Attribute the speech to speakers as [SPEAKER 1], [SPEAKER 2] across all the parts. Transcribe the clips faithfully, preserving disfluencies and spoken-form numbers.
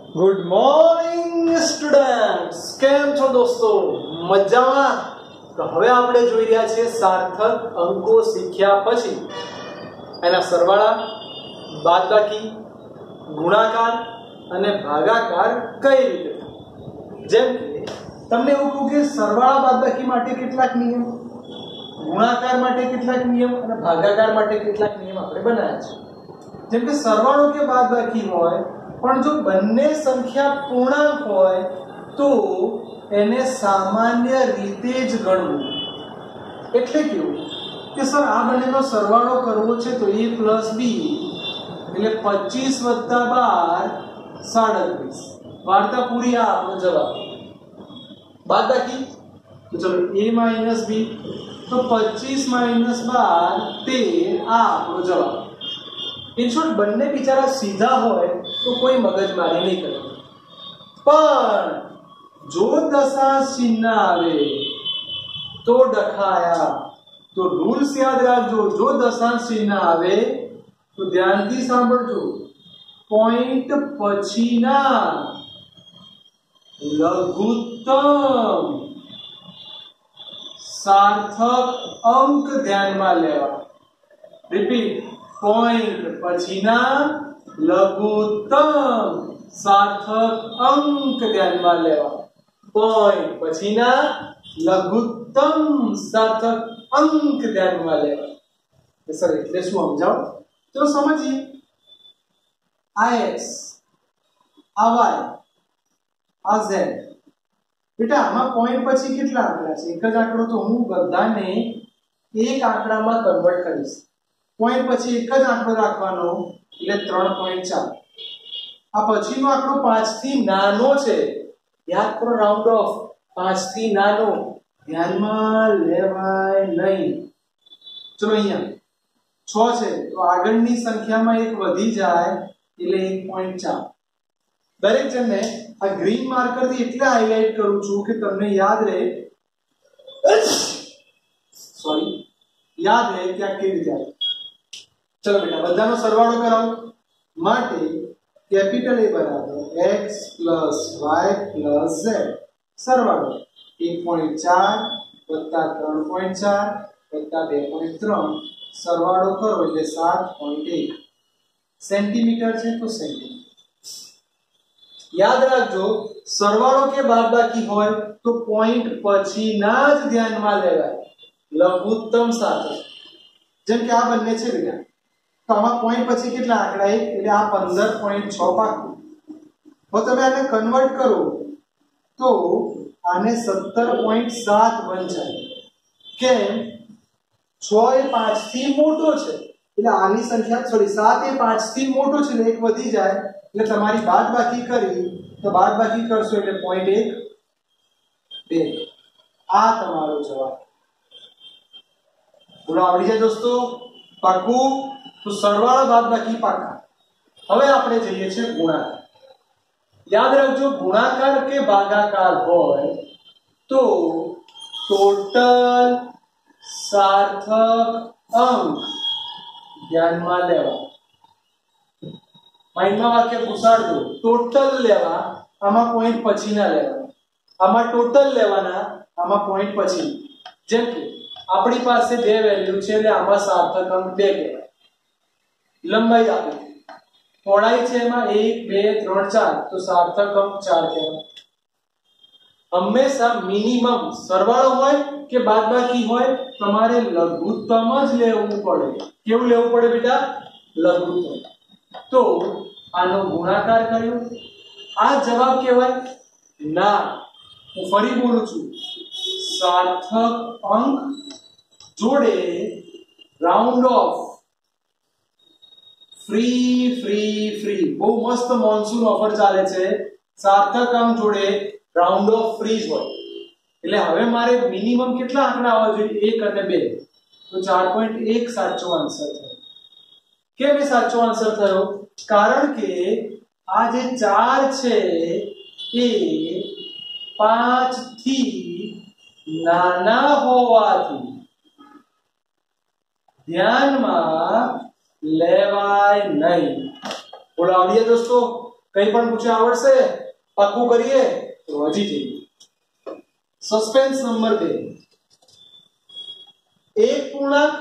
[SPEAKER 1] Good morning students, કેમ છો દોસ્તો? મજામાં? તો હવે આપણે જોઈ રહ્યા છીએ સાર્થક અંકો શીખ્યા પછી એના સરવાળા, બાદબાકી, ગુણાકાર અને ભાગાકાર કઈ રીતે થાય. જેમ કે તમને એવું કહું કે સરવાળા બાદબાકી માટે કેટલાક નિયમ, ગુણાકાર માટે કેટલાક નિયમ અને ભાગાકાર માટે કેટલાક નિયમ આપણે બનાવ્યા છે. જેમ કે સરવાળો કે બાદબાકી હોય પણ જો બંને સંખ્યા પૂર્ણાંક હોય તો એને સામાન્ય રીતે જ ગણવું. એટલે કેવું કે સર આ બંનેનો સરવાળો કરવો છે તો a પ્લસ બી એટલે પચીસ વત્તા બાર સાડત્રીસ. વાર્તા પૂરી. આ આપણો જવાબ. બાદબાકી તો ચલો a માઇનસ બી તો પચીસ માઇનસ બાર તેર. આ આપણો જવાબ. ઇન શોર્ટ બંને બિચારા સીધા હોય તો કોઈ મગજમારી નહીં કરે. પણ જો દશાંશ ચિહ્ન આવે તો ડખાયા. તો રૂલ્સ યાદ રાખજો. જો દશાંશ ચિહ્ન આવે તો ધ્યાનથી સાંભળજો. પોઈન્ટ પછીના લઘુત્તમ સાર્થક અંક ધ્યાનમાં લેવા. રિપીટ. પોઈન્ટ પછીના લઘુત્તમ સાર્થક અંક ધ્યાનમાં લેવા. પોઈન્ટ પછીના લઘુત્તમ સાર્થક અંક ધ્યાનમાં લેવા. સર એટલે શું સમજાવો? તો સમજીએ. આ x, આ y, આ z. બેટા આમાં પોઈન્ટ પછી કેટલા આંકડા છે? એક જ આંકડો. તો હું બધાને એક આંકડામાં કન્વર્ટ કરીશ. પોઈન્ટ પછી એક જ આંકડો રાખવાનો એટલે ત્રણ પોઈન્ટ ચાર. આ પછીનો આંકડો પાંચ થી નાનો છે. યાદ કરો, રાઉન્ડ ઓફ. પાંચ થી નાનો ધ્યાનમાં લેવાય નહીં. ચલો અહીંયા છ છે તો આગળની સંખ્યામાં એક વધી જાય એટલે એક પોઈન્ટ ચાર. દરેક જણને આ ગ્રીન માર્કર થી એટલે હાઇલાઇટ કરું છું કે તમને યાદ રહે. સોરી, યાદ રહે કે આ કેવી રીતે આવે. ચલો બેટા બધાનો સરવાળો કરાવો. માટે કેપિટલ A બરાબર x plus y plus z. સરવાળો એક પોઈન્ટ ચાર વત્તા ત્રણ પોઈન્ટ ચાર વત્તા બે પોઈન્ટ ત્રણ. સરવાળો કરો એટલે સાત પોઈન્ટ એક. સેન્ટીમીટર છે તો સેન્ટીમીટર. યાદ રાખજો, સરવાળો કે બાદબાકી હોય તો પોઈન્ટ પછીના જ ધ્યાનમાં લેવાય. લઘુત્તમ સાર્થક. જેમ કે આ બંને છે બેટા, તો આમાં પોઈન્ટ પછી કેટલા આંકડા? એક એટલે આ પંદર પોઈન્ટ છ પાકું. હવે તમે આને કન્વર્ટ કરો તો આને સત્તર પોઈન્ટ સાત વંચાય. કેમ? છ એ પાંચ થી મોટો છે એટલે આની સંખ્યા સોરી સાત એ પાંચ થી મોટો છે એટલે એક વધી જાય એટલે તમારી બાદબાકી કરી તો બાદબાકી કરશો એટલે પોઈન્ટ એક બે. આ તમારો જવાબ. બોલો આવડી જાય દોસ્તો? પાકું? તો સરવાળો બાદબાકી પાકા. હવે આપણે જઈએ છીએ ગુણાકાર. યાદ રાખજો, ગુણાકાર કે ભાગાકાર હોય તો ટોટલ સાર્થક અંક ધ્યાનમાં લેવા. માઇન્ડમાં વાક્ય ઘુસાડજો. ટોટલ લેવા, આમાં પોઈન્ટ પછી ના લેવા. આમાં ટોટલ લેવાના, આમાં પોઈન્ટ પછી. જેમ કે આપણી પાસે બે વેલ્યુ છે એટલે આમાં સાર્થક અંક બે કહેવાય. લંબાઈ આપી, પહોળાઈ છે એમાં એક બે ત્રણ ચાર તો સાર્થક અંક ચાર કહેવાય. હંમેશા મિનિમમ સરવાળો હોય કે બાદબાકી હોય તમારે લઘુત્તમ જ લેવું પડે. કેવું લેવું પડે બેટા? લઘુત્તમ. તો આનો ગુણાકાર કર્યો, આ જવાબ કહેવાય? ના, હું ફરી બોલું છું. સાર્થક અંક જોડે round off. Free free free. બહુ મસ્ત મોન્સૂન ઓફર ચાલે છે. સાર્થક અંક જોડે રાઉન્ડ ઓફ ફ્રી હોય એટલે હવે મારે મિનિમમ કેટલા આંકડા આવવા જોઈએ? એક અને બે. તો ચાર પોઈન્ટ એક સાચો આન્સર થયો. કેમ એ સાચો આન્સર થયો? કારણ કે આ જે ચાર છે એ પાંચ થી નાના હોવાથી ધ્યાનમાં લેવાય નહીં. બોલો આવડીએ દોસ્તો? કઈ પણ પૂછે આવડશે? પાક્કું કરીએ તો હજી જઈએ. સસ્પેન્સ નંબર બે. એક પૂર્ણાંક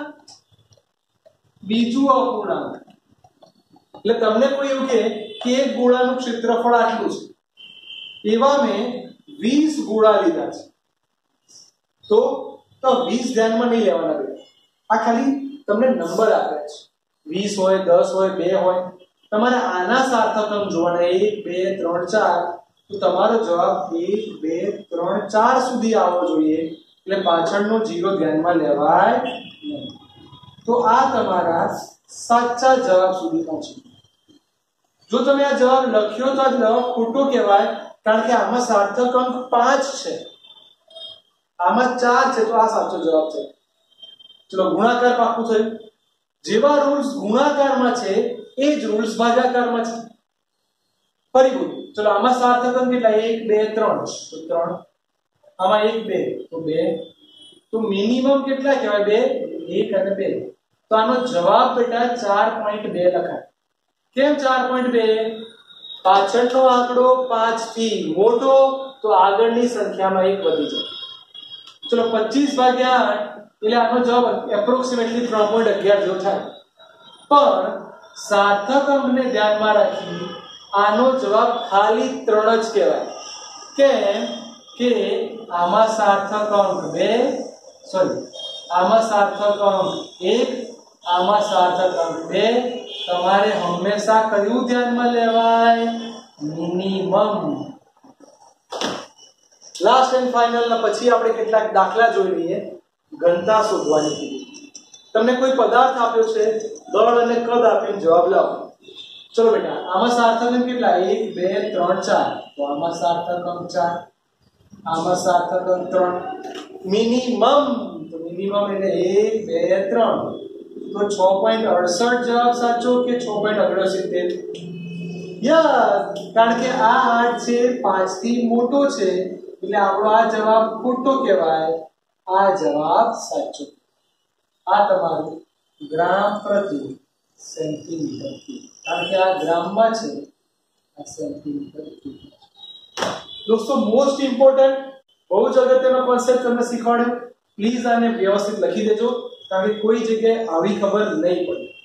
[SPEAKER 1] બીજું અપૂર્ણાંક. એટલે તમને કોઈ એવું કહે કે એક ગોળાનું ક્ષેત્રફળ આટલું છે, એવા મેં વીસ ગોળા લીધા છે, તો તો વીસ ધ્યાનમાં નહીં લેવાના બેટા. આ ખાલી તમને નંબર આપ્યા છે. વીસ હોય, દસ હોય, બે હોય. તમારે આના સાર્થક અંક જોવાના. એક, બે, ત્રણ, ચાર. તો તમારો જવાબ એક, બે, ત્રણ, ચાર સુધી આવવો જોઈએ. એટલે પાછળનો જીરો ધ્યાનમાં લેવાય નહીં. તો આ તમારા સાચા જવાબ સુધી પહોંચી. જો તમે આ જવાબ લખ્યો તો આ જવાબ ખોટો કહેવાય, કારણ કે આમાં સાર્થક અંક પાંચ છે, આમાં ચાર છે, તો આ સાચો જવાબ છે. ચલો ગુણાકાર પાક્કું થયું. જેવા રૂલ્સ ગુણાકારમાં છે એ જ રૂલ્સ ભાગાકારમાં છે. ફરી બોલ. ચલો આમાં સાર્થક અંક કેટલા? એક, બે, ત્રણ. તો ત્રણ. આમાં એક, બે તો બે. તો મિનિમમ કેટલા કહેવાય? બે. એક અને બે. તો આનો જવાબ બેટા ચાર પોઈન્ટ બે લખાય. કેમ ચાર પોઈન્ટ બે? પાછળનો આંકડો પાંચ થી મોટો, તો આગળની સંખ્યામાં એક વધી જાય. ચલો પચીસ ભાગ્યા આઠ એટલે આનો જવાબ એપ્રોક્સિમેટલી ત્રણ પોઈન્ટ અગિયાર જેવો થાય. પણ સાર્થક અંકને ધ્યાનમાં રાખી આનો જવાબ ખાલી ત્રણ જ કહેવાય. કેમ કે આમાં સાર્થક અંક બે, સોરી આમાં સાર્થક અંક એક, આમાં સાર્થક અંક બે. તમારે હંમેશા કયું ધ્યાનમાં લેવાય? મિનિમમ. લાસ્ટ એન્ડ ફાઇનલ ના પછી આપણે કેટલાક દાખલા જોઈ લઈએ. ઘનતા શોધવાની કીધી. તમને કોઈ પદાર્થ આપ્યો છે, દળ અને કદ આપીને જવાબ લાવો. ચલો બેટા આમાં સાર્થક અંક કેટલા? એક, બે, ત્રણ, ચાર. તો આમાં સાર્થક અંક ચાર, આમાં સાર્થક અંક ત્રણ. મિનિમમ તો મિનિમમ એટલે એક, બે, ત્રણ. તો છ પોઈન્ટ અડસઠ જવાબ સાચો કે છ પોઈન્ટ ઓગણસિત્તેર? યસ, કારણ કે આ આઠ છે પાંચ થી મોટો છે, એટલે આપણો આ જવાબ ખોટો કહેવાય. આ જવાબ સાચો. આ તમારું ગ્રામ પ્રતિ સેન્ટીમીટર ક્યુબ, કારણ કે આ ગ્રામમાં છે, આ સેન્ટીમીટર ક્યુબ. દોસ્તો મોસ્ટ ઇમ્પોર્ટન્ટ બહુ જ અગત્યનો કોન્સેપ્ટ તમને શીખવાડ્યો. પ્લીઝ આને વ્યવસ્થિત લખી દેજો, કારણ કે કોઈ જગ્યાએ આવી ખબર નહીં પડે.